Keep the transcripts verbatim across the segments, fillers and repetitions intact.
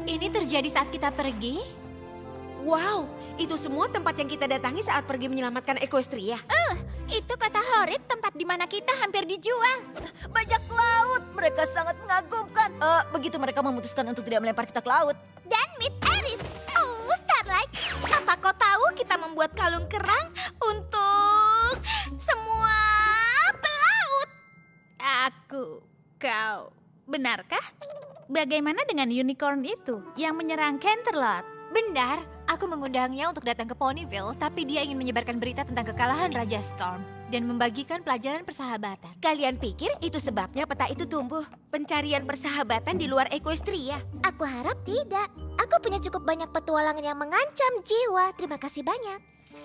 Ini terjadi saat kita pergi? Wow, itu semua tempat yang kita datangi saat pergi menyelamatkan Equestria. Uh, itu kata Horit, tempat di mana kita hampir dijual. Bajak laut, mereka sangat mengagumkan. Uh, begitu mereka memutuskan untuk tidak melempar kita ke laut. Dan Meet Aris. Oh, Starlight, apa kau tahu kita membuat kalung kerang untuk semua pelaut? Aku, kau, benarkah? Bagaimana dengan unicorn itu yang menyerang Canterlot? Benar, aku mengundangnya untuk datang ke Ponyville, tapi dia ingin menyebarkan berita tentang kekalahan Raja Storm dan membagikan pelajaran persahabatan. Kalian pikir itu sebabnya peta itu tumbuh? Pencarian persahabatan di luar Equestria? Aku harap tidak. Aku punya cukup banyak petualangan yang mengancam jiwa. Terima kasih banyak.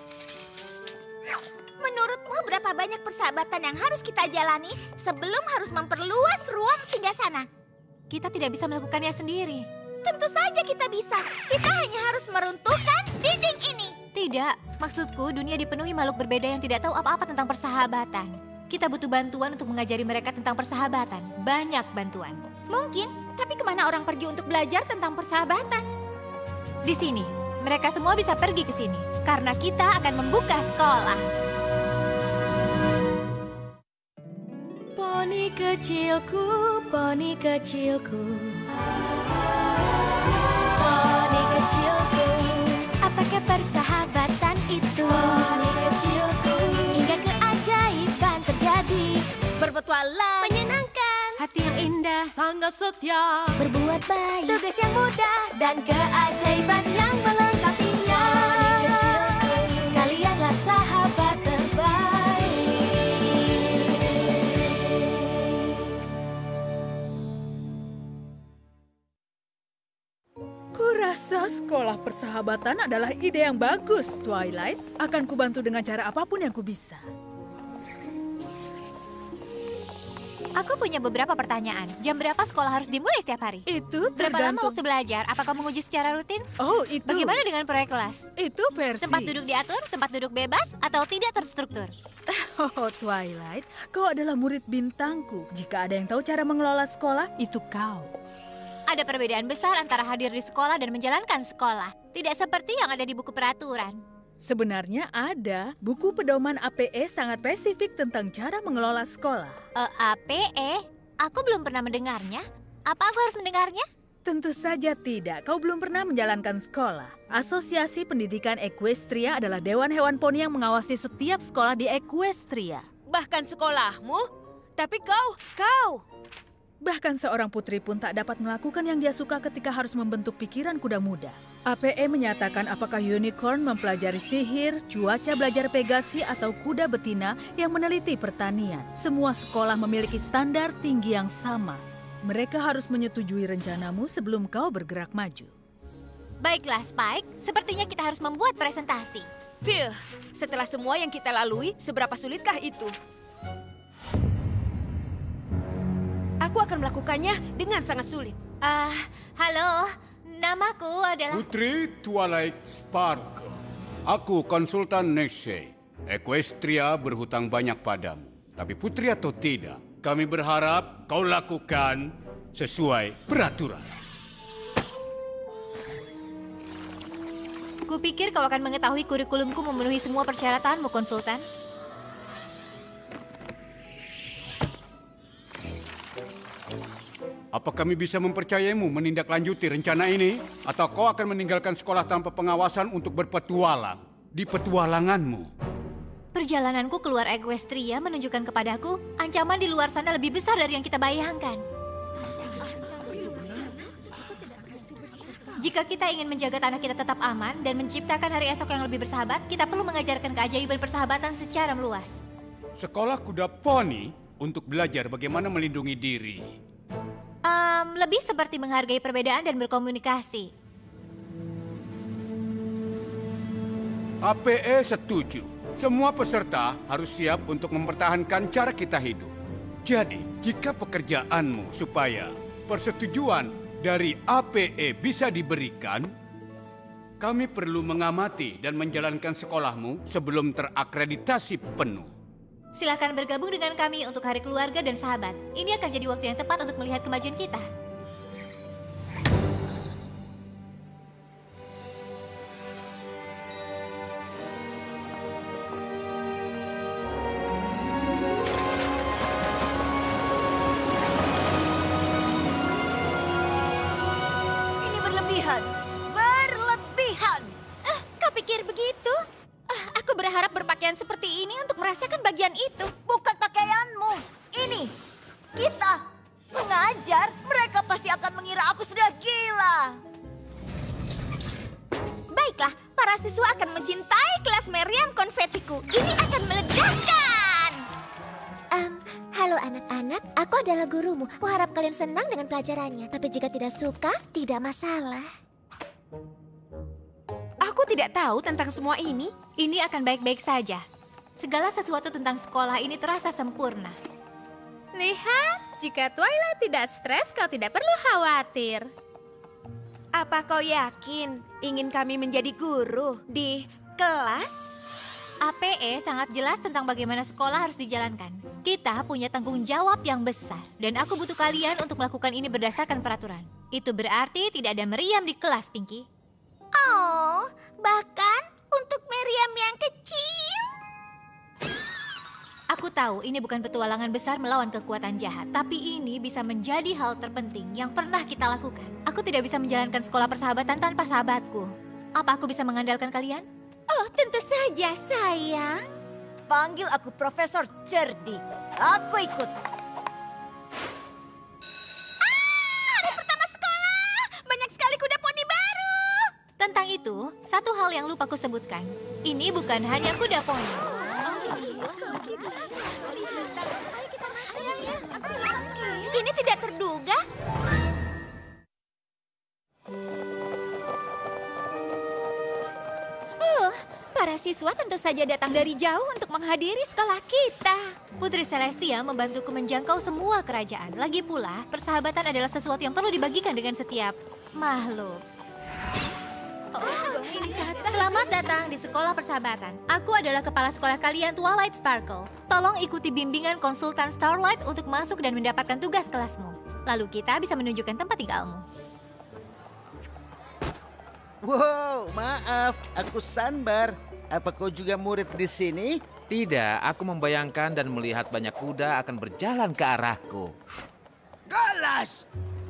Menurutmu berapa banyak persahabatan yang harus kita jalani sebelum harus memperluas ruang singgasana? Kita tidak bisa melakukannya sendiri. Tentu saja kita bisa. Kita hanya harus meruntuhkan dinding ini. Tidak, maksudku dunia dipenuhi makhluk berbeda yang tidak tahu apa-apa tentang persahabatan. Kita butuh bantuan untuk mengajari mereka tentang persahabatan. Banyak bantuan. Mungkin, tapi kemana orang pergi untuk belajar tentang persahabatan? Di sini, mereka semua bisa pergi ke sini. Karena kita akan membuka sekolah. Poni kecilku, poni kecilku. Poni kecilku, apakah persahabatan itu? Poni kecilku, hingga keajaiban terjadi. Berpetualang, menyenangkan, Hati yang indah, sangat setia. Berbuat baik, Tugas yang mudah. dan keajaiban yang melengkapinya. Poni kecilku, kalianlah sahabat terbaik. Kurasa sekolah persahabatan adalah ide yang bagus, Twilight. Akan kubantu dengan cara apapun yang kubisa. aku punya beberapa pertanyaan. Jam berapa sekolah harus dimulai setiap hari? Itu Berapa lama tergantung. waktu belajar? Apakah menguji secara rutin? Oh, itu. Bagaimana dengan proyek kelas? Itu versi. Tempat duduk diatur, tempat duduk bebas, atau tidak terstruktur? Oh, Twilight, kau adalah murid bintangku. Jika ada yang tahu cara mengelola sekolah, itu kau. Ada perbedaan besar antara hadir di sekolah dan menjalankan sekolah. Tidak seperti yang ada di buku peraturan. Sebenarnya ada. Buku pedoman A P E sangat spesifik tentang cara mengelola sekolah. E, A P E? Aku belum pernah mendengarnya. Apa aku harus mendengarnya? Tentu saja tidak. Kau belum pernah menjalankan sekolah. Asosiasi Pendidikan Equestria adalah dewan hewan poni yang mengawasi setiap sekolah di Equestria. Bahkan sekolahmu? Tapi kau, kau. Bahkan seorang putri pun tak dapat melakukan yang dia suka ketika harus membentuk pikiran kuda muda. A P E menyatakan apakah unicorn mempelajari sihir, cuaca belajar Pegasi, atau kuda betina yang meneliti pertanian. Semua sekolah memiliki standar tinggi yang sama. Mereka harus menyetujui rencanamu sebelum kau bergerak maju. Baiklah, Spike. Sepertinya kita harus membuat presentasi. Phil, setelah semua yang kita lalui, seberapa sulitkah itu? Aku akan melakukannya dengan sangat sulit. Ah, halo. Namaku adalah... Putri Twilight Sparkle. Aku konsultan Nextshade. Equestria berhutang banyak padamu. Tapi putri atau tidak, kami berharap kau lakukan sesuai peraturan. Kupikir kau akan mengetahui kurikulumku memenuhi semua persyaratanmu, konsultan. Apa kami bisa mempercayaimu menindaklanjuti rencana ini? Atau kau akan meninggalkan sekolah tanpa pengawasan untuk berpetualang di petualanganmu? Perjalananku keluar Equestria menunjukkan kepadaku ancaman di luar sana lebih besar dari yang kita bayangkan. Jika kita ingin menjaga tanah kita tetap aman dan menciptakan hari esok yang lebih bersahabat, kita perlu mengajarkan keajaiban persahabatan secara meluas. Sekolah kuda poni untuk belajar bagaimana melindungi diri. Um, lebih seperti menghargai perbedaan dan berkomunikasi. A P E setuju. Semua peserta harus siap untuk mempertahankan cara kita hidup. Jadi, jika pekerjaanmu supaya persetujuan dari A P E bisa diberikan, kami perlu mengamati dan menjalankan sekolahmu sebelum terakreditasi penuh. Silakan bergabung dengan kami untuk Hari Keluarga dan Sahabat. Ini akan jadi waktu yang tepat untuk melihat kemajuan kita. berlebihan. Berlebihan. Ah, kau pikir begitu? Ah, aku berharap berpakaian seperti ini untuk merasakan bagian itu. Bukan pakaianmu. Ini. Kita. Mengajar. Mereka pasti akan mengira aku sudah gila. Baiklah, para siswa akan mencintai kelas meriam konfetiku. Ini akan meledakkan. Um, halo anak-anak, aku adalah gurumu. Aku harap kalian senang dengan pelajarannya. Tapi jika tidak suka, tidak masalah. Aku tidak tahu tentang semua ini. Ini akan baik-baik saja. Segala sesuatu tentang sekolah ini terasa sempurna. Lihat, jika Twilight tidak stres, kau tidak perlu khawatir. Apa kau yakin ingin kami menjadi guru di kelas? A P E sangat jelas tentang bagaimana sekolah harus dijalankan. Kita punya tanggung jawab yang besar. Dan aku butuh kalian untuk melakukan ini berdasarkan peraturan. Itu berarti tidak ada meriam di kelas, Pinky. Oh, bahkan untuk meriam yang kecil? Aku tahu ini bukan petualangan besar melawan kekuatan jahat, tapi ini bisa menjadi hal terpenting yang pernah kita lakukan. Aku tidak bisa menjalankan sekolah persahabatan tanpa sahabatku. Apa aku bisa mengandalkan kalian? Oh, tentu saja, sayang. Panggil aku Profesor Cerdik. Aku ikut. Ah, hari pertama sekolah. Banyak sekali kuda poni baru. Tentang itu, satu hal yang lupa aku sebutkan. Ini bukan hanya kuda poni. Ini tidak terduga. Uh, para siswa tentu saja datang dari jauh untuk menghadiri sekolah kita. Putri Celestia membantuku menjangkau semua kerajaan. Lagi pula, persahabatan adalah sesuatu yang perlu dibagikan dengan setiap makhluk. Selamat datang di Sekolah Persahabatan. Aku adalah kepala sekolah kalian, Twilight Sparkle. Tolong ikuti bimbingan konsultan Starlight untuk masuk dan mendapatkan tugas kelasmu. Lalu kita bisa menunjukkan tempat tinggalmu. Wow, maaf, aku Sunbar. Apa kau juga murid di sini? Tidak, aku membayangkan dan melihat banyak kuda akan berjalan ke arahku. Galas!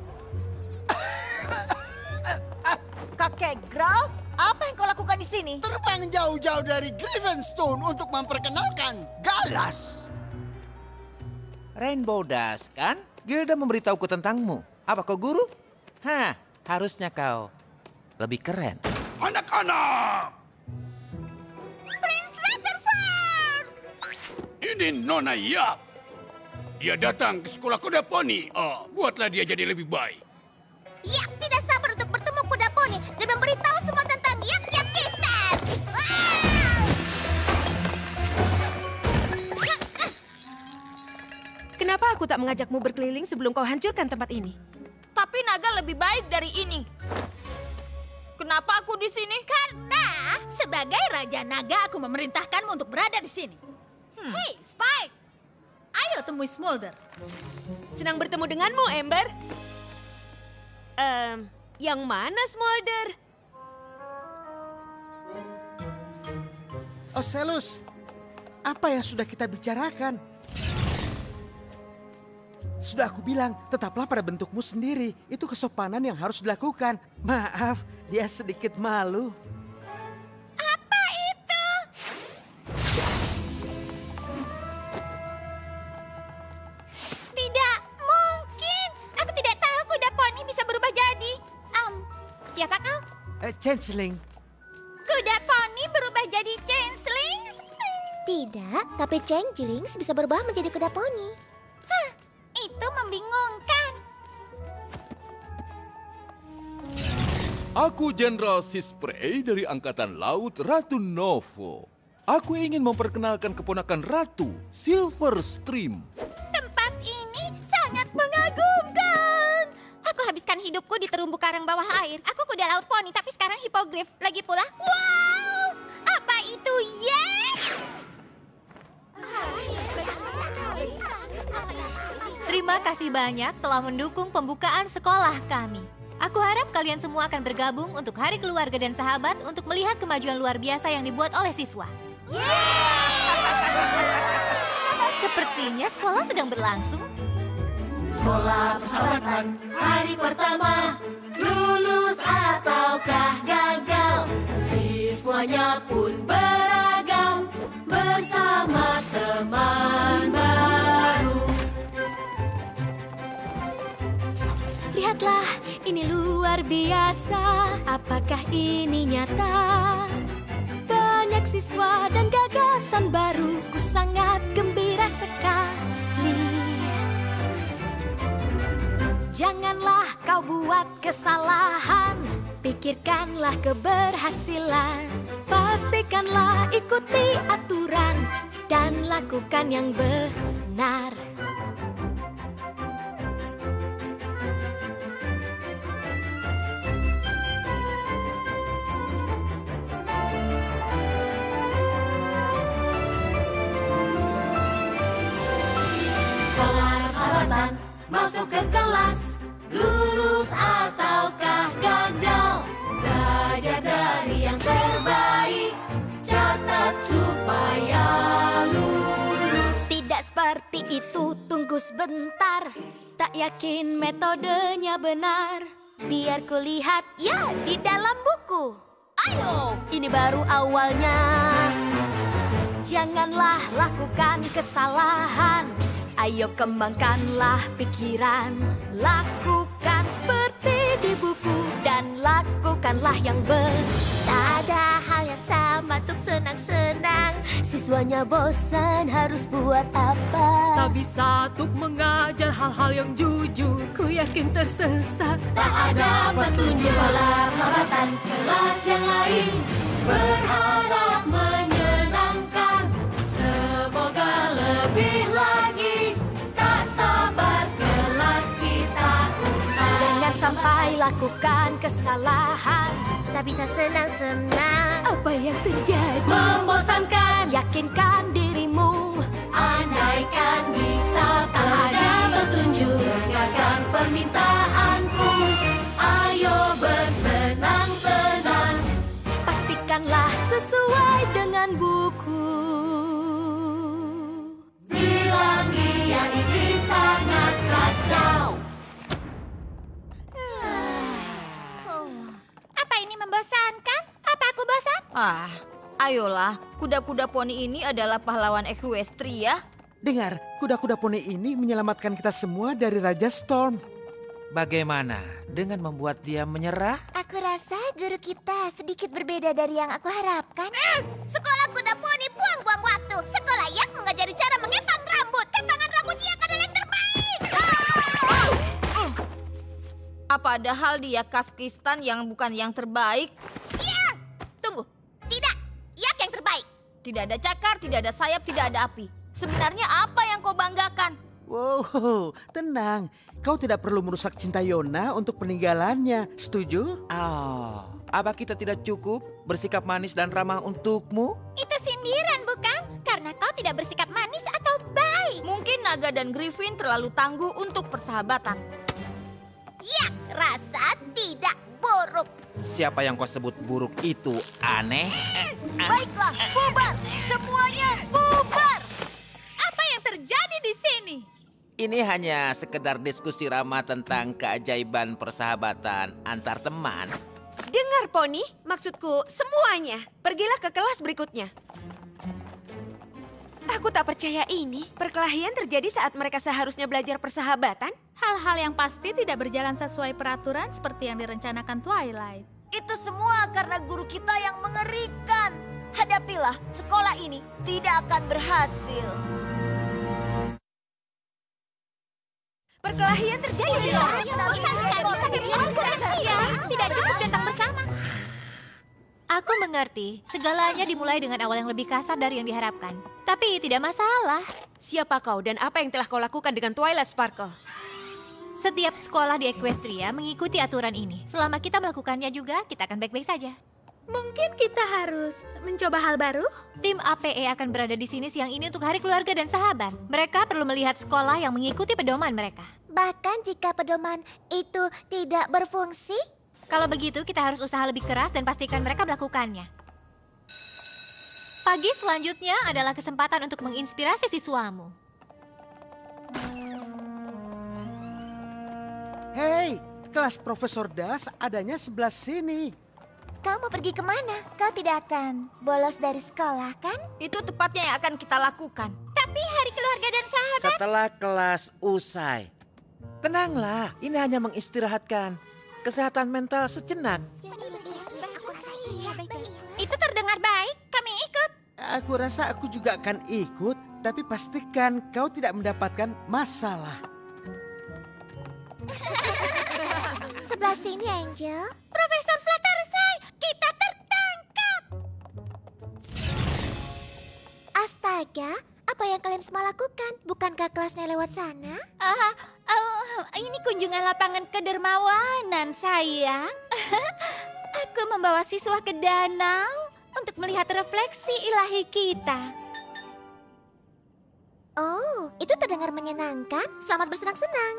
Kakek Graf, apa yang kau lakukan di sini? Terbang jauh-jauh dari Griffenstone untuk memperkenalkan Galas. Rainbow Dash, kan? Gilda memberitahuku tentangmu. Apa kau guru? Hah, harusnya kau lebih keren. Anak-anak! Prince Rutherford! Ini Nona Yap. Dia datang ke sekolah kuda poni. Oh, buatlah dia jadi lebih baik. Ya, tidak sabar untuk bertemu kuda poni dan memberitahu semua tentang Yak Yak Kistan. Kenapa aku tak mengajakmu berkeliling sebelum kau hancurkan tempat ini? Tapi naga lebih baik dari ini. Kenapa aku di sini? Karena sebagai Raja Naga aku memerintahkanmu untuk berada di sini. Hmm. Hei, Spike! Ayo temui Smolder. Senang bertemu denganmu, Ember. Um, yang mana Smolder? Ocelus, apa yang sudah kita bicarakan? Sudah aku bilang, tetaplah pada bentukmu sendiri. Itu kesopanan yang harus dilakukan. Maaf, dia sedikit malu. Apa itu? Tidak mungkin. Aku tidak tahu kuda poni bisa berubah jadi. Um, siapa kau? Eh, Changeling. Kuda poni berubah jadi changeling? Tidak, tapi Changelings bisa berubah menjadi kuda poni. Hah, itu membingungkan. Aku Jenderal Sispray dari Angkatan Laut Ratu Novo. Aku ingin memperkenalkan keponakan Ratu, Silverstream. Tempat ini sangat mengagumkan. Aku habiskan hidupku di terumbu karang bawah air. Aku kuda laut poni, tapi sekarang hipogrif. Lagi pula, wow! Apa itu, yes? Terima kasih banyak telah mendukung pembukaan sekolah kami. Aku harap kalian semua akan bergabung untuk Hari Keluarga dan Sahabat untuk melihat kemajuan luar biasa yang dibuat oleh siswa. Sepertinya sekolah sedang berlangsung. Sekolah persahabatan hari pertama, lulus ataukah gagal, siswanya pun beragam bersama teman baru. Lihatlah, ini luar biasa. Apakah ini nyata? Banyak siswa dan gagasan baru. Ku sangat gembira sekali. Janganlah kau buat kesalahan. Pikirkanlah keberhasilan. Pastikanlah ikuti aturan dan lakukan yang benar. Masuk ke kelas, lulus ataukah gagal, belajar dari yang terbaik, catat supaya lulus. Tidak seperti itu, tunggu sebentar. Tak yakin metodenya benar. Biar kulihat ya di dalam buku. Ayo, ini baru awalnya. Janganlah lakukan kesalahan. Ayo kembangkanlah pikiran, lakukan seperti di buku dan lakukanlah yang benar. Tak ada hal yang sama untuk senang-senang. Siswanya bosan harus buat apa? Tak bisa untuk mengajar hal-hal yang jujur. Ku yakin tersesat. Tak ada petunjuk. Sekolah persahabatan kelas yang lain berharap menyenangkan. Semoga lebih lagi. Sampai lakukan kesalahan. Tak bisa senang-senang. Apa yang terjadi? Membosankan. Yakinkan dirimu. Andaikan bisa ada petunjuk. Dengarkan permintaanku. Ayo bersenang-senang. Pastikanlah sesuai dengan buku. Bilang dia ini sangat kacau. Membosankan? Apa aku bosan? Ah, ayolah. Kuda-kuda poni ini adalah pahlawan Equestria. Dengar, kuda-kuda poni ini menyelamatkan kita semua dari Raja Storm. Bagaimana dengan membuat dia menyerah? Aku rasa guru kita sedikit berbeda dari yang aku harapkan. Eh, sekolah kuda poni buang-buang waktu. Sekolah yang mengajari cara mengepang rambut. Kepangan rambut yang adalah yang terbaik. Ah! Apa ada hal dia Kaskistan yang bukan yang terbaik? Iya. Tunggu. Tidak. Yak yang terbaik. Tidak ada cakar, tidak ada sayap, tidak ada api. Sebenarnya apa yang kau banggakan? Wow, tenang. Kau tidak perlu merusak cinta Yona untuk peninggalannya. Setuju? Oh, apa kita tidak cukup bersikap manis dan ramah untukmu? Itu sindiran bukan? Karena kau tidak bersikap manis atau baik. Mungkin Naga dan Griffin terlalu tangguh untuk persahabatan. Ya, rasa tidak buruk. Siapa yang kau sebut buruk itu aneh? Baiklah, bubar! Semuanya bubar! Apa yang terjadi di sini? Ini hanya sekedar diskusi ramah tentang keajaiban persahabatan antar teman. Dengar, Poni. Maksudku semuanya. Pergilah ke kelas berikutnya. Aku tak percaya ini. Perkelahian terjadi saat mereka seharusnya belajar persahabatan. Hal-hal yang pasti tidak berjalan sesuai peraturan seperti yang direncanakan Twilight. Itu semua karena guru kita yang mengerikan. Hadapilah, sekolah ini tidak akan berhasil. Perkelahian terjadi di sekolah. Tidak cukup datang bersama. Aku mengerti, segalanya dimulai dengan awal yang lebih kasar dari yang diharapkan. Tapi tidak masalah. Siapa kau dan apa yang telah kau lakukan dengan Twilight Sparkle? Setiap sekolah di Equestria mengikuti aturan ini. Selama kita melakukannya juga, kita akan baik-baik saja. Mungkin kita harus mencoba hal baru? Tim A P E akan berada di sini siang ini untuk Hari Keluarga dan Sahabat. Mereka perlu melihat sekolah yang mengikuti pedoman mereka. Bahkan jika pedoman itu tidak berfungsi? Kalau begitu, kita harus usaha lebih keras dan pastikan mereka melakukannya. Pagi selanjutnya adalah kesempatan untuk menginspirasi siswamu. Hei, kelas Profesor Das adanya sebelah sini. Kau mau pergi kemana? Kau tidak akan bolos dari sekolah, kan? Itu tepatnya yang akan kita lakukan. Tapi hari keluarga dan sahabat... Setelah kelas usai. Tenanglah, ini hanya mengistirahatkan kesehatan mental sejenak. Itu terdengar baik, kami ikut. Aku rasa aku juga akan ikut, tapi pastikan kau tidak mendapatkan masalah. Sebelah sini, Angel. Profesor Fluttershy, kita tertangkap. Astaga, apa yang kalian semua lakukan? Bukankah kelasnya lewat sana? Uh, uh, ini kunjungan lapangan kedermawanan, sayang. Aku membawa siswa ke danau untuk melihat refleksi ilahi kita. Oh, itu terdengar menyenangkan. Selamat bersenang-senang.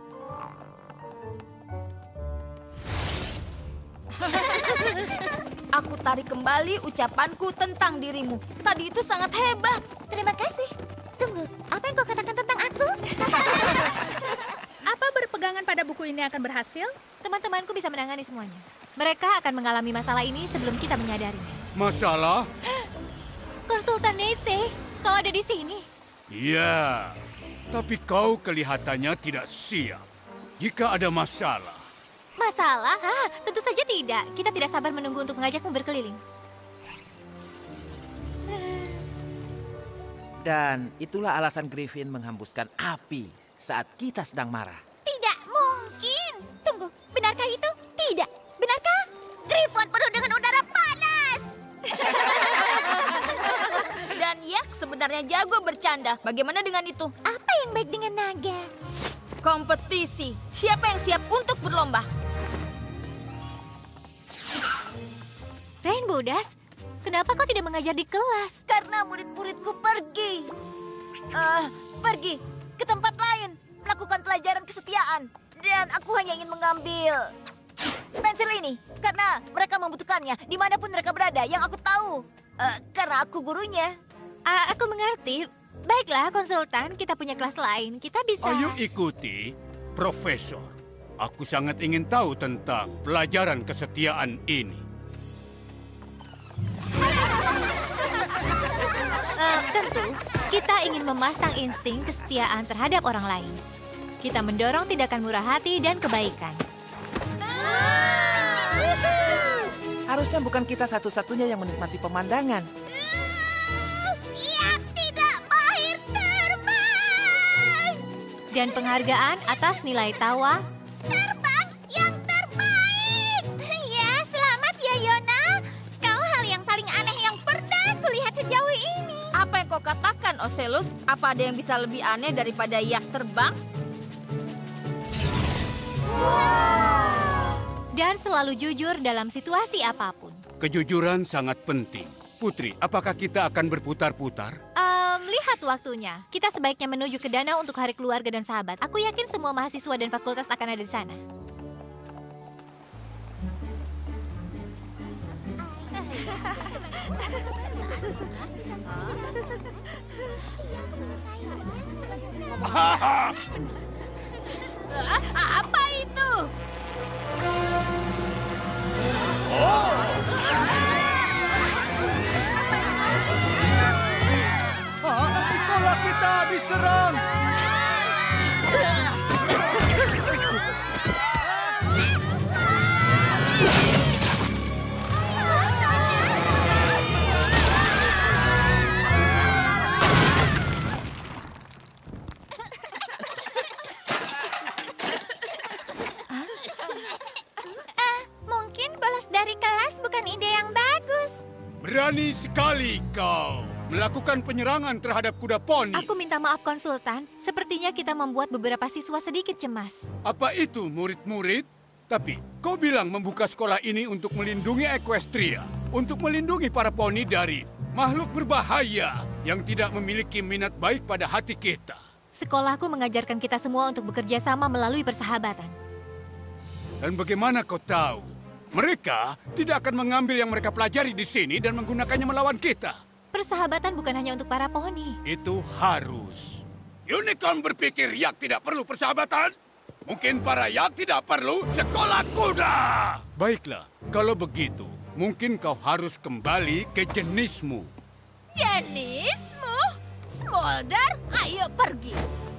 Aku tarik kembali ucapanku tentang dirimu. Tadi itu sangat hebat. Terima kasih. Tunggu, apa yang kau katakan tentang aku? Apa berpegangan pada buku ini akan berhasil? Teman-temanku bisa menangani semuanya. Mereka akan mengalami masalah ini sebelum kita menyadarinya. Masalah? Konsultan Neise, kau ada di sini. Ya, tapi kau kelihatannya tidak siap. Jika ada masalah. Masalah? Ah, tentu saja tidak. Kita tidak sabar menunggu untuk mengajakmu berkeliling. Dan itulah alasan Griffin menghembuskan api saat kita sedang marah. Tidak mungkin. Tunggu, benarkah itu? Tidak. Benarkah? Griffon penuh dengan udara panas. Dan Yak sebenarnya jago bercanda. Bagaimana dengan itu? Apa yang baik dengan naga? Kompetisi. Siapa yang siap untuk berlomba? Rainbow Dash, kenapa kau tidak mengajar di kelas? Karena murid-muridku pergi. Uh, pergi ke tempat lain, melakukan pelajaran kesetiaan. Dan aku hanya ingin mengambil pensil ini, karena mereka membutuhkannya dimanapun mereka berada, yang aku tahu. Uh, karena aku gurunya. Uh, aku mengerti. Baiklah, konsultan, kita punya kelas lain. Kita bisa... Ayo ikuti, Profesor. Aku sangat ingin tahu tentang pelajaran kesetiaan ini. Uh, tentu, kita ingin memasang insting kesetiaan terhadap orang lain. Kita mendorong tindakan murah hati dan kebaikan. Harusnya bukan kita satu-satunya yang menikmati pemandangan. Yak tidak mahir terbang. Dan penghargaan atas nilai tawa. Terbang yang terbaik. Ya, selamat ya, Yona. Kau hal yang paling aneh yang pernah kulihat sejauh ini. Apa yang kau katakan, Ocelus? Apa ada yang bisa lebih aneh daripada yak terbang? Dan selalu jujur dalam situasi apapun. Kejujuran sangat penting. Putri, apakah kita akan berputar-putar? Um, lihat waktunya. Kita sebaiknya menuju ke danau untuk hari keluarga dan sahabat. Aku yakin semua mahasiswa dan fakultas akan ada di sana. Apa itu? Ah, sekolah kita diserang. Berani sekali kau melakukan penyerangan terhadap kuda poni. Aku minta maaf, konsultan. Sepertinya kita membuat beberapa siswa sedikit cemas. Apa itu, murid-murid? Tapi kau bilang membuka sekolah ini untuk melindungi Equestria, untuk melindungi para poni dari makhluk berbahaya yang tidak memiliki minat baik pada hati kita. Sekolahku mengajarkan kita semua untuk bekerja sama melalui persahabatan. Dan bagaimana kau tahu? Mereka tidak akan mengambil yang mereka pelajari di sini dan menggunakannya melawan kita. Persahabatan bukan hanya untuk para poni. Itu harus. Unicorn berpikir Yak tidak perlu persahabatan? Mungkin para yak tidak perlu sekolah kuda. Baiklah, kalau begitu, mungkin kau harus kembali ke jenismu. Jenismu? Smolder, ayo pergi.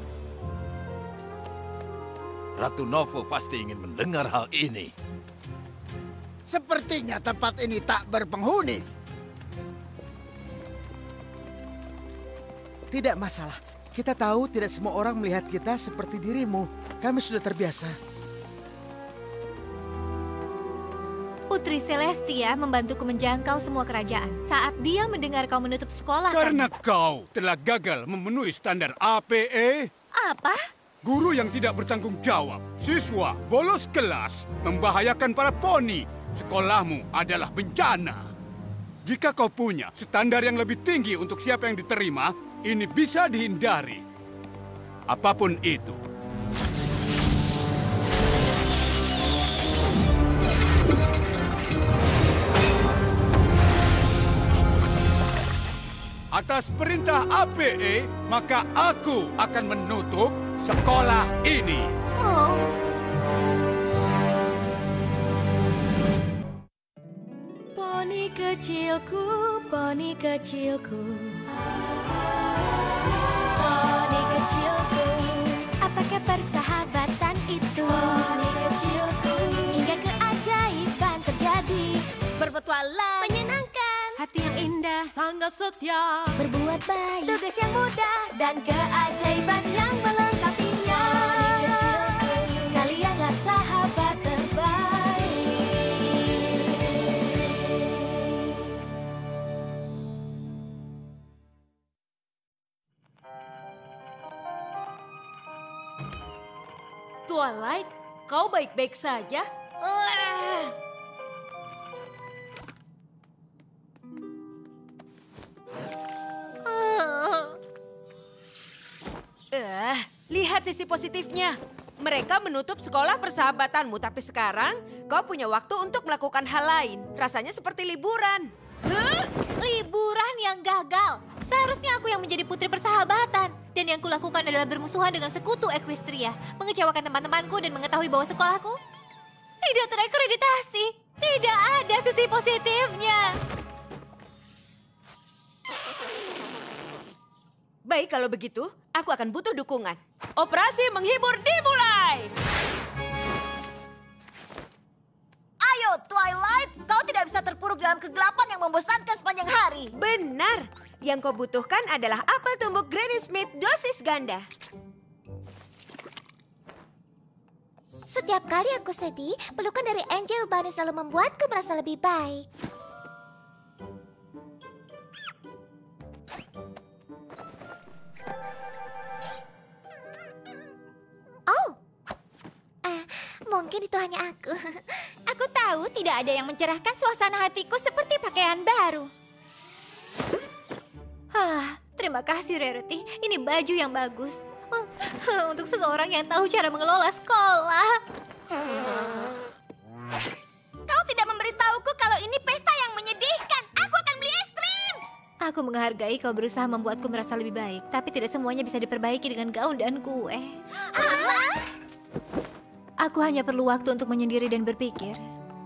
Ratu Novo pasti ingin mendengar hal ini. Sepertinya tempat ini tak berpenghuni. Tidak masalah. Kita tahu tidak semua orang melihat kita seperti dirimu. Kami sudah terbiasa. Putri Celestia membantuku menjangkau semua kerajaan saat dia mendengar kau menutup sekolah. Karena kau telah gagal memenuhi standar A P E. Apa? Guru yang tidak bertanggung jawab, siswa bolos kelas, membahayakan para poni. Sekolahmu adalah bencana. Jika kau punya standar yang lebih tinggi untuk siapa yang diterima, ini bisa dihindari. Apapun itu. Atas perintah A P E, maka aku akan menutup sekolah ini. Oh. Poni kecilku, poni kecilku. Poni kecilku, apakah persahabatan itu? Poni kecilku, hingga keajaiban terjadi. Berpetualang, menyenangkan, hati yang indah, sangat setia, berbuat baik, tugas yang mudah, dan keajaiban yang melengkapinya. Poni kecilku, kalianlah sahabat terbaik. Twilight, kau baik-baik saja? Uh. Uh, lihat sisi positifnya. Mereka menutup sekolah persahabatanmu, tapi sekarang kau punya waktu untuk melakukan hal lain. Rasanya seperti liburan. Huh? Liburan yang gagal. Seharusnya aku yang menjadi putri persahabatan. Dan yang kulakukan adalah bermusuhan dengan sekutu Equestria, mengecewakan teman-temanku dan mengetahui bahwa sekolahku tidak terakreditasi. Tidak ada sisi positifnya. Baik, kalau begitu, aku akan butuh dukungan. Operasi menghibur dimulai! Ayo, Twilight, kau tidak bisa terpuruk dalam kegelapan yang membosankan sepanjang hari. Benar! Yang kau butuhkan adalah apel tumbuk Granny Smith dosis ganda. Setiap kali aku sedih, pelukan dari Angel Bunny selalu membuatku merasa lebih baik. Oh, uh, mungkin itu hanya aku. Aku tahu tidak ada yang mencerahkan suasana hatiku seperti pakaian baru. Hah, terima kasih Rarity. Ini baju yang bagus. Untuk seseorang yang tahu cara mengelola sekolah. Kau tidak memberitahuku kalau ini pesta yang menyedihkan. Aku akan beli es krim. Aku menghargai kau berusaha membuatku merasa lebih baik. Tapi tidak semuanya bisa diperbaiki dengan gaun dan kue. Ah? Aku hanya perlu waktu untuk menyendiri dan berpikir.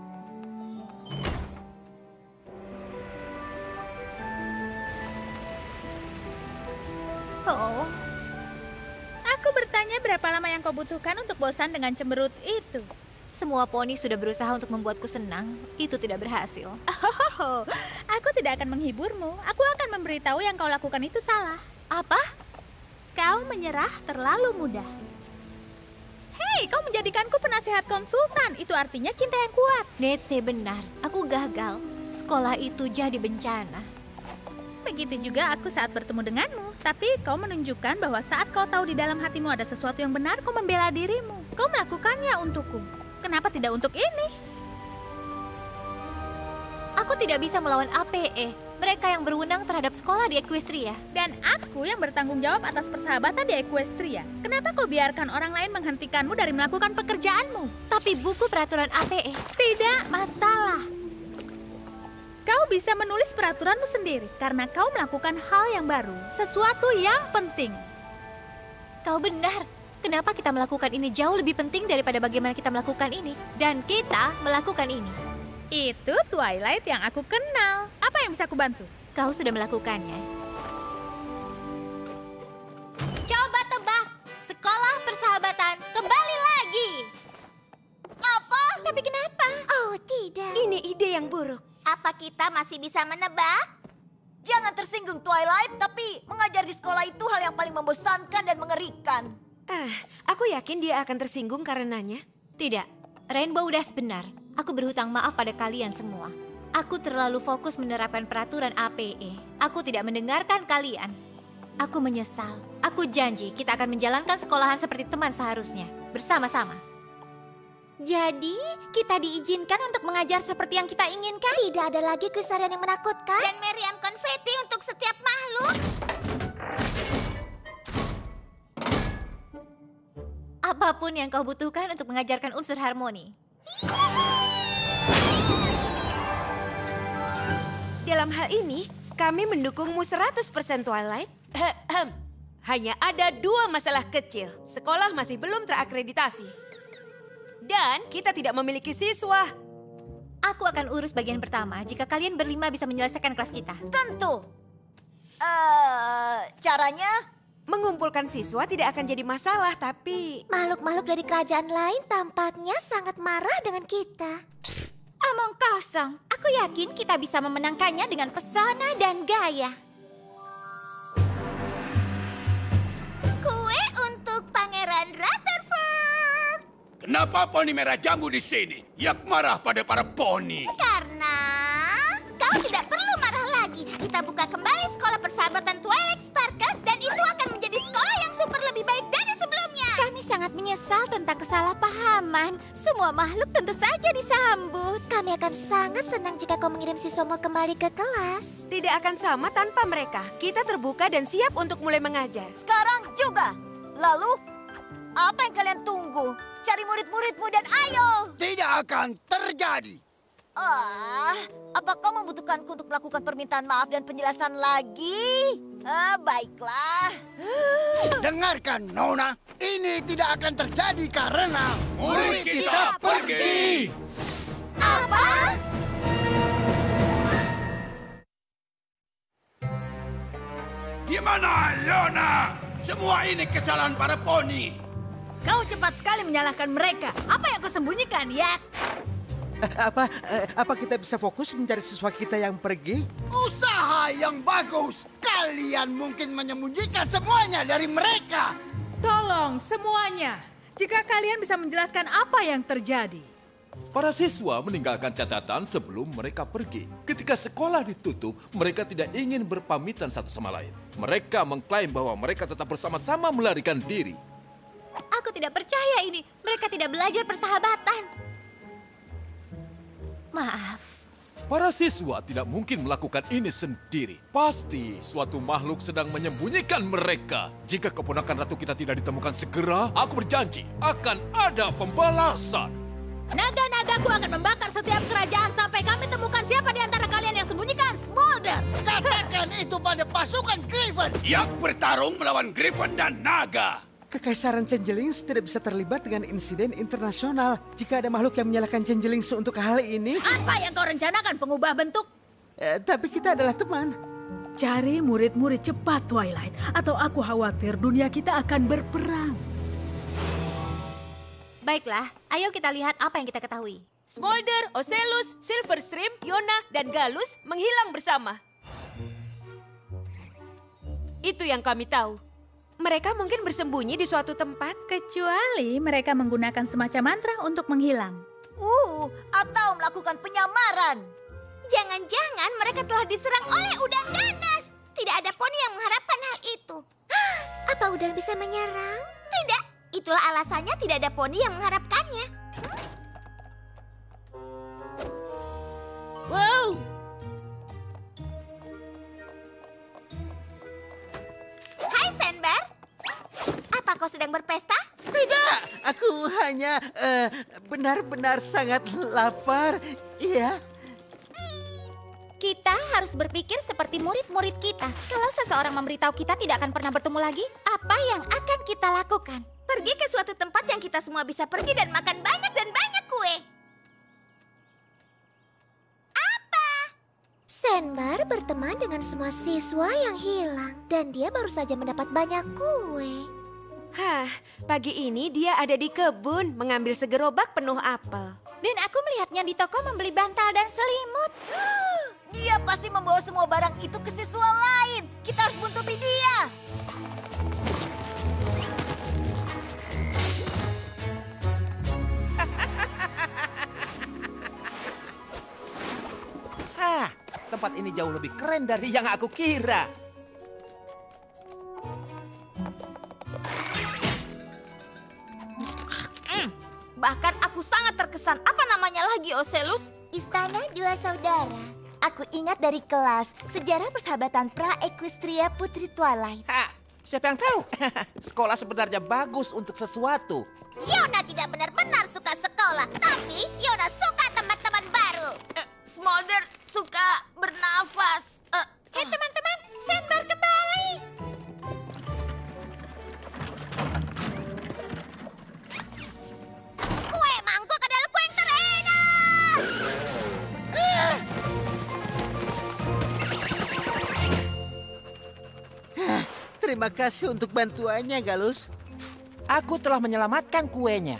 Oh. Aku bertanya berapa lama yang kau butuhkan untuk bosan dengan cemberut itu. Semua poni sudah berusaha untuk membuatku senang. Itu tidak berhasil. Oh, aku tidak akan menghiburmu. Aku akan memberitahu yang kau lakukan itu salah. Apa? Kau menyerah terlalu mudah. Hei, kau menjadikanku penasehat konsultan. Itu artinya cinta yang kuat. Netse benar. Aku gagal. Sekolah itu jadi bencana. Begitu juga aku saat bertemu denganmu. Tapi kau menunjukkan bahwa saat kau tahu di dalam hatimu ada sesuatu yang benar, kau membela dirimu. Kau melakukannya untukku. Kenapa tidak untuk ini? Aku tidak bisa melawan A P E. Mereka yang berwenang terhadap sekolah di Equestria. Dan aku yang bertanggung jawab atas persahabatan di Equestria. Kenapa kau biarkan orang lain menghentikanmu dari melakukan pekerjaanmu? Tapi buku peraturan A P E. Tidak masalah. Kau bisa menulis peraturanmu sendiri karena kau melakukan hal yang baru. Sesuatu yang penting. Kau benar. Kenapa kita melakukan ini jauh lebih penting daripada bagaimana kita melakukan ini? Dan kita melakukan ini. Itu Twilight yang aku kenal. Apa yang bisa aku bantu? Kau sudah melakukannya. Coba tebak. Sekolah persahabatan kembali lagi. Apa? Tapi kenapa? Oh, tidak. Ini ide yang buruk. Apa kita masih bisa menebak? Jangan tersinggung, Twilight, tapi mengajar di sekolah itu hal yang paling membosankan dan mengerikan. Ah, aku yakin dia akan tersinggung karenanya. Tidak, Rainbow Dash benar. Aku berhutang maaf pada kalian semua. Aku terlalu fokus menerapkan peraturan A P E. Aku tidak mendengarkan kalian. Aku menyesal. Aku janji kita akan menjalankan sekolahan seperti teman seharusnya. Bersama-sama. Jadi, kita diizinkan untuk mengajar seperti yang kita inginkan? Tidak ada lagi kesarian yang menakutkan. Dan meriam konfeti untuk setiap makhluk? Apapun yang kau butuhkan untuk mengajarkan unsur harmoni. Dalam hal ini, kami mendukungmu seratus persen Twilight. Hanya ada dua masalah kecil. Sekolah masih belum terakreditasi. Dan kita tidak memiliki siswa. Aku akan urus bagian pertama jika kalian berlima bisa menyelesaikan kelas kita. Tentu. Eh, uh, caranya? Mengumpulkan siswa tidak akan jadi masalah, tapi... Makhluk-makhluk dari kerajaan lain tampaknya sangat marah dengan kita. Omong kosong. Aku yakin kita bisa memenangkannya dengan pesona dan gaya. Kue untuk Pangeran Rutherford. Kenapa poni merah jambu di sini? Yak marah pada para poni. Karena kau tidak perlu marah lagi. Kita buka kembali sekolah persahabatan Twilight Sparkle dan itu akan menjadi sekolah yang super lebih baik dari sebelumnya. Kami sangat menyesal tentang kesalahpahaman. Semua makhluk tentu saja disambut. Kami akan sangat senang jika kau mengirim siswamu kembali ke kelas. Tidak akan sama tanpa mereka. Kita terbuka dan siap untuk mulai mengajar. Sekarang juga. Lalu, apa yang kalian tunggu? Cari murid-muridmu dan ayo. Tidak akan terjadi. Ah, apa kau membutuhkanku untuk melakukan permintaan maaf dan penjelasan lagi? Ah, baiklah. Dengarkan, Nona. Ini tidak akan terjadi karena murid kita pergi. Apa? Gimana, Lona? Semua ini kesalahan para poni. Kau cepat sekali menyalahkan mereka. Apa yang kau sembunyikan, ya? Apa apa kita bisa fokus mencari siswa kita yang pergi? Usaha yang bagus. Kalian mungkin menyembunyikan semuanya dari mereka. Tolong semuanya. Jika kalian bisa menjelaskan apa yang terjadi. Para siswa meninggalkan catatan sebelum mereka pergi. Ketika sekolah ditutup, mereka tidak ingin berpamitan satu sama lain. Mereka mengklaim bahwa mereka tetap bersama-sama melarikan diri. Aku tidak percaya ini. Mereka tidak belajar persahabatan. Maaf. Para siswa tidak mungkin melakukan ini sendiri. Pasti suatu makhluk sedang menyembunyikan mereka. Jika keponakan ratu kita tidak ditemukan segera, aku berjanji akan ada pembalasan. Naga-nagaku akan membakar setiap kerajaan sampai kami temukan siapa di antara kalian yang sembunyikan Smolder. Katakan itu pada pasukan Griffin. Yang bertarung melawan Griffin dan naga. Kekaisaran Changelings tidak bisa terlibat dengan insiden internasional. Jika ada makhluk yang menyalahkan Changelings untuk hal ini... Apa yang kau rencanakan, pengubah bentuk? Eh, tapi kita adalah teman. Cari murid-murid cepat, Twilight. Atau aku khawatir dunia kita akan berperang. Baiklah, ayo kita lihat apa yang kita ketahui. Smolder, Ocelus, Silverstream, Yona, dan Galus menghilang bersama. Itu yang kami tahu. Mereka mungkin bersembunyi di suatu tempat. Kecuali mereka menggunakan semacam mantra untuk menghilang. Uh, atau melakukan penyamaran. Jangan-jangan mereka telah diserang oleh udang ganas. Tidak ada poni yang mengharapkan hal itu. Apa udang bisa menyerang? Tidak, itulah alasannya tidak ada poni yang mengharapkannya. Wow! Hai, Sandbar. Apa kau sedang berpesta? Tidak, aku hanya eh, benar-benar sangat lapar. Iya. Kita harus berpikir seperti murid-murid kita. Kalau seseorang memberitahu kita tidak akan pernah bertemu lagi, apa yang akan kita lakukan? Pergi ke suatu tempat yang kita semua bisa pergi dan makan banyak dan banyak kue. Senbar berteman dengan semua siswa yang hilang dan dia baru saja mendapat banyak kue. Hah, pagi ini dia ada di kebun mengambil segerobak penuh apel. Dan aku melihatnya di toko membeli bantal dan selimut. Dia pasti membawa semua barang itu ke siswa lain. Kita harus buntuti dia. Hah, tempat ini jauh lebih keren dari yang aku kira. Mm, bahkan aku sangat terkesan. Apa namanya lagi, Ocelus? Istana Dua Saudara. Aku ingat dari kelas sejarah persahabatan pra-Equestria Putri Twilight. Ha, siapa yang tahu? Sekolah sebenarnya bagus untuk sesuatu. Yona tidak benar-benar suka sekolah, tapi Yona suka teman-teman baru. Uh, Smolder suka bernafas. Uh, Hei teman-teman, Senbar kembali. Kue mangkuk adalah kue yang terenak. Uh. Terima kasih untuk bantuannya, Galus. Aku telah menyelamatkan kuenya.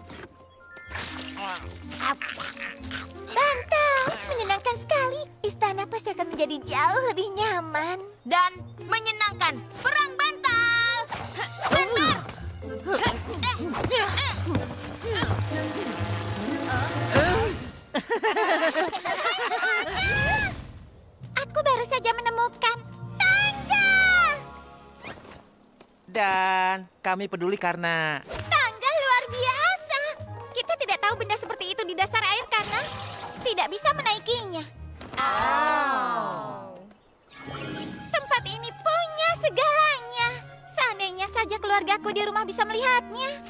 Bantal, menyenangkan sekali. Istana pasti akan menjadi jauh lebih nyaman. Dan menyenangkan. Perang bantal. Senbar. Aku baru saja menemukan tangga. Dan kami peduli karena... Tangga luar biasa. Kita tidak tahu benda seperti itu di dasar air karena tidak bisa menaikinya. Oh. Tempat ini punya segalanya. Seandainya saja keluargaku di rumah bisa melihatnya.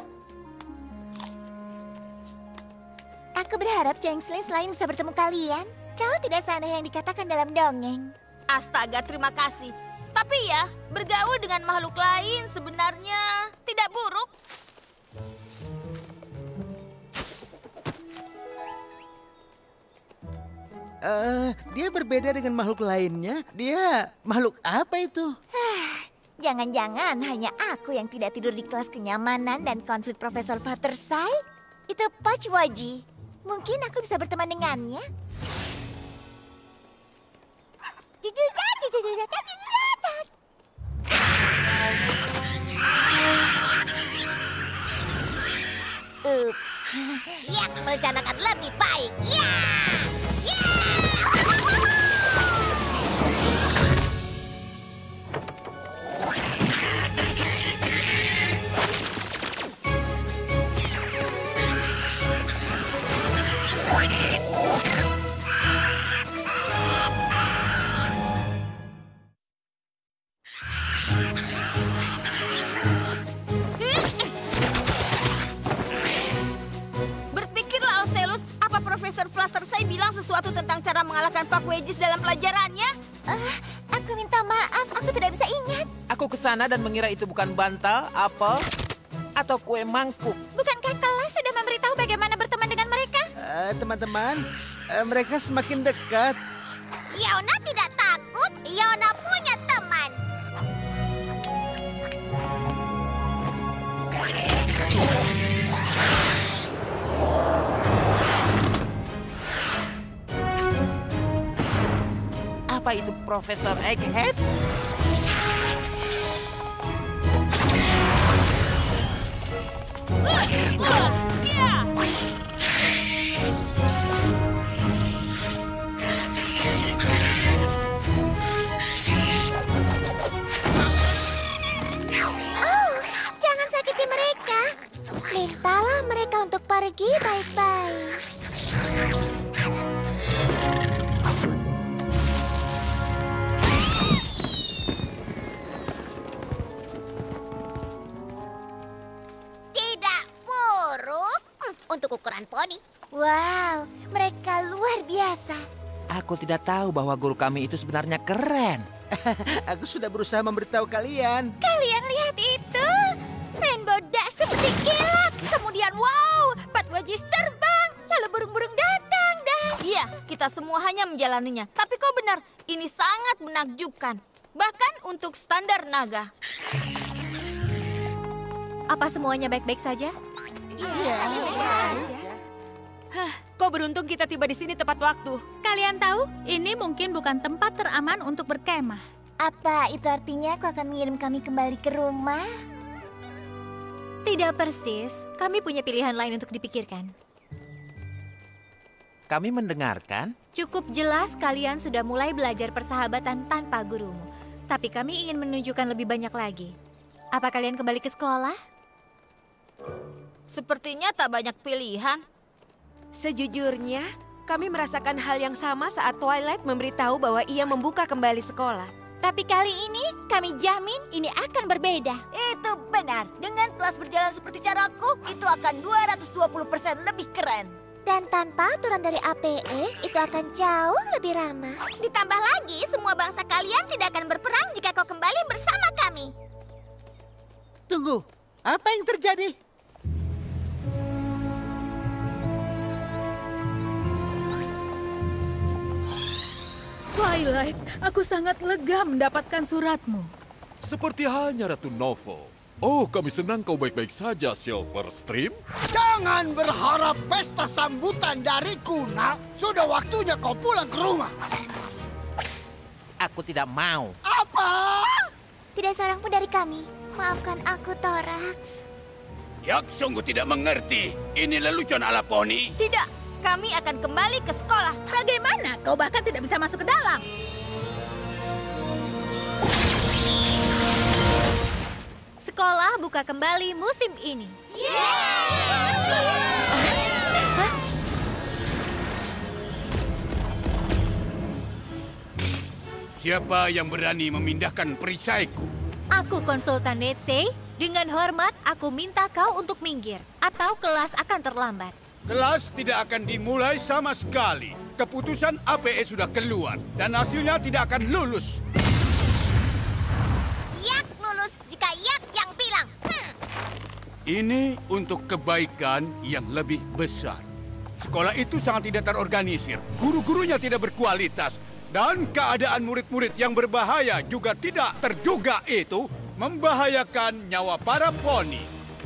Aku berharap Jengslin selain bisa bertemu kalian. Kau tidak seaneh yang dikatakan dalam dongeng. Astaga, terima kasih. Tapi ya, bergaul dengan makhluk lain sebenarnya tidak buruk. Uh, dia berbeda dengan makhluk lainnya. Dia makhluk apa itu? Jangan-jangan hanya aku yang tidak tidur di kelas kenyamanan dan konflik Profesor Fluttershy? Itu Pochwoji. Mungkin aku bisa berteman dengannya. Jujuja, jujuja, jujuja. Ups. Ya, merencanakan lebih baik. Ya! Ya! Berpikirlah, Ocelus, apa Profesor Fluttershy bilang sesuatu tentang cara mengalahkan Pak Wedges dalam pelajarannya? Uh, aku minta maaf, aku tidak bisa ingat. Aku ke sana dan mengira itu bukan bantal, apel, atau kue mangkuk. Bukankah kelas sudah memberitahu bagaimana berteman dengan mereka? Uh, teman-teman, uh, mereka semakin dekat. Yona tidak takut, Yona punya teman. Apa itu Profesor Egghead? Oh, jangan sakiti mereka. Mintalah mereka untuk pergi baik-baik. Tidak buruk untuk ukuran poni. Wow, mereka luar biasa. Aku tidak tahu bahwa guru kami itu sebenarnya keren. Aku sudah berusaha memberitahu kalian. Kalian lihat itu. Rainbow Dash seperti kilat. Kemudian wow, Patwajis terbang. Lalu burung-burung datang dan... Iya, kita semua hanya menjalaninya. Tapi kau benar, ini sangat menakjubkan. Bahkan untuk standar naga. Apa semuanya baik-baik saja? Iya. Hah, kau beruntung kita tiba di sini tepat waktu. Kalian tahu, ini mungkin bukan tempat teraman untuk berkemah. Apa itu artinya aku akan mengirim kami kembali ke rumah? Tidak persis. Kami punya pilihan lain untuk dipikirkan. Kami mendengarkan. Cukup jelas kalian sudah mulai belajar persahabatan tanpa gurumu. Tapi kami ingin menunjukkan lebih banyak lagi. Apa kalian kembali ke sekolah? Sepertinya tak banyak pilihan. Sejujurnya, kami merasakan hal yang sama saat Twilight memberitahu bahwa ia membuka kembali sekolah. Tapi kali ini kami jamin ini akan berbeda. Itu benar. Dengan kelas berjalan seperti caraku, itu akan dua ratus dua puluh persen lebih keren. Dan tanpa aturan dari A P E, itu akan jauh lebih ramah. Ditambah lagi, semua bangsa kalian tidak akan berperang jika kau kembali bersama kami. Tunggu, apa yang terjadi? Twilight, aku sangat lega mendapatkan suratmu. Seperti halnya Ratu Novo. Oh, kami senang kau baik-baik saja, Silverstream. Jangan berharap pesta sambutan dariku, nak. Sudah waktunya kau pulang ke rumah. Aku tidak mau. Apa? Tidak seorang pun dari kami. Maafkan aku, Thorax. Yak sungguh tidak mengerti. Ini lelucon ala poni. Tidak, kami akan kembali ke sekolah. Bagaimana? Kau bahkan tidak bisa masuk ke dalam. Sekolah buka kembali musim ini. Siapa yang berani memindahkan perisaiku? Aku konsultan Netsei. Dengan hormat, aku minta kau untuk minggir. Atau kelas akan terlambat. Kelas tidak akan dimulai sama sekali. Keputusan A P E sudah keluar. Dan hasilnya tidak akan lulus. Yak lulus jika Yak yang bilang. Hmm. Ini untuk kebaikan yang lebih besar. Sekolah itu sangat tidak terorganisir. Guru-gurunya tidak berkualitas. Dan keadaan murid-murid yang berbahaya juga tidak terduga itu membahayakan nyawa para poni.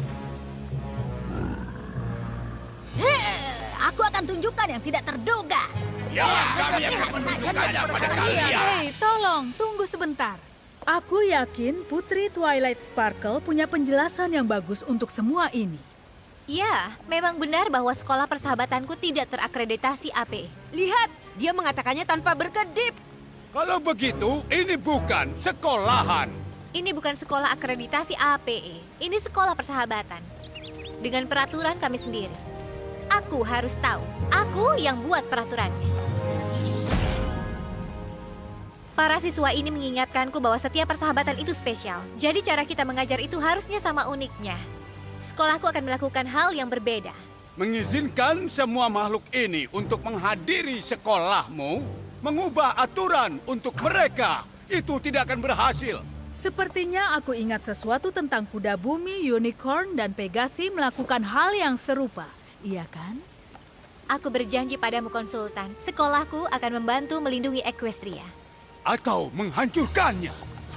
Aku akan tunjukkan yang tidak terduga. Ya, kami akan menunjukkannya pada kalian. Hei, tolong, tunggu sebentar. Aku yakin Putri Twilight Sparkle punya penjelasan yang bagus untuk semua ini. Ya, memang benar bahwa sekolah persahabatanku tidak terakreditasi A P E. Lihat, dia mengatakannya tanpa berkedip. Kalau begitu, ini bukan sekolahan. Ini bukan sekolah akreditasi A P E. Ini sekolah persahabatan. Dengan peraturan kami sendiri. Aku harus tahu. Aku yang buat peraturannya. Para siswa ini mengingatkanku bahwa setiap persahabatan itu spesial. Jadi cara kita mengajar itu harusnya sama uniknya. Sekolahku akan melakukan hal yang berbeda. Mengizinkan semua makhluk ini untuk menghadiri sekolahmu, mengubah aturan untuk mereka, itu tidak akan berhasil. Sepertinya aku ingat sesuatu tentang kuda bumi, unicorn, dan Pegasi melakukan hal yang serupa. Iya kan? Aku berjanji padamu, konsultan. Sekolahku akan membantu melindungi Equestria. Atau menghancurkannya.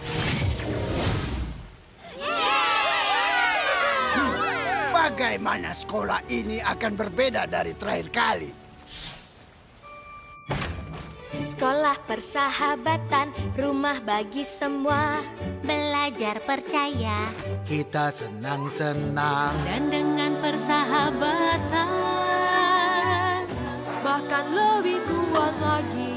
Bagaimana sekolah ini akan berbeda dari terakhir kali? Sekolah persahabatan, rumah bagi semua. Belajar percaya. Kita senang-senang. Dan dengan persahabatan, bahkan lebih kuat lagi.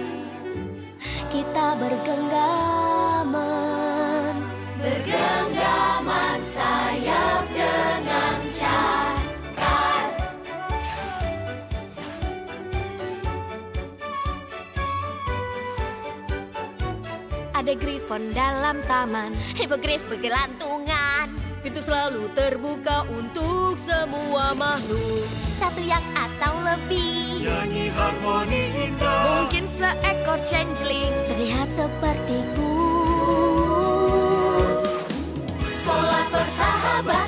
Kita bergenggaman, bergenggaman sayap dengan cakar. Ada Griffon dalam taman, Hippogriff bergelantungan. pintu selalu terbuka untuk semua makhluk. Satu yang atau lebih. Nyanyi harmoni indah. Mungkin seekor changeling Terlihat sepertiku. sekolah persahabatan.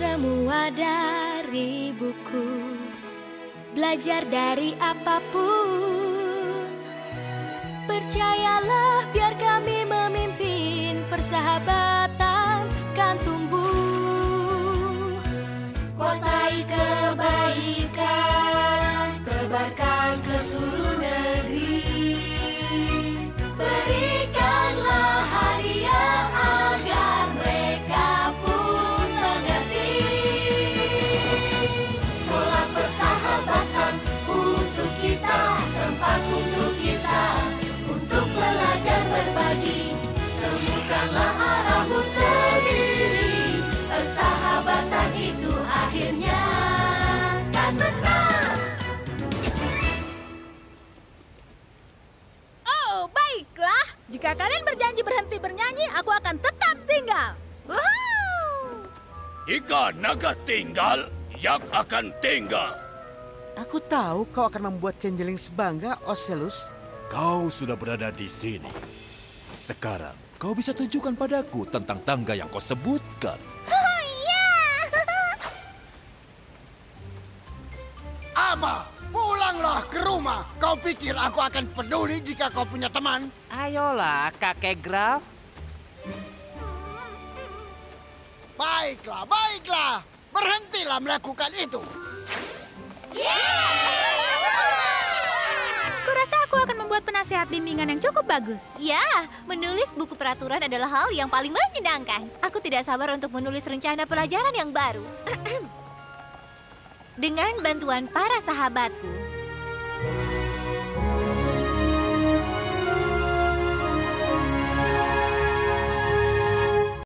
semua dari buku, belajar dari apapun. Percayalah, biar kami memimpin, persahabatan kan tumbuh. Kuasai kebaikan, tebarkan ke seluruh negeri. Berikanlah hadiah agar mereka pun mengerti. Sekolah persahabatan untuk kita, tempat untuk kita, untuk belajar berbagi. Temukanlah arahmu sendiri, persahabatan itu akhirnya kan menang. Oh, baiklah. Jika kalian berjanji berhenti bernyanyi, aku akan tetap tinggal. Woohoo! Jika naga tinggal, Yak akan tinggal. Aku tahu kau akan membuat Changeling sebangga, Ocelus. Kau sudah berada di sini. Sekarang, kau bisa tunjukkan padaku tentang tangga yang kau sebutkan. Oh iya. Apa? Pulanglah ke rumah. Kau pikir aku akan peduli jika kau punya teman? Ayolah, kakek Graf. Baiklah, baiklah. Berhentilah melakukan itu. Kurasa aku akan membuat penasehat bimbingan yang cukup bagus. Ya, menulis buku peraturan adalah hal yang paling menyenangkan. Aku tidak sabar untuk menulis rencana pelajaran yang baru. Dengan bantuan para sahabatku.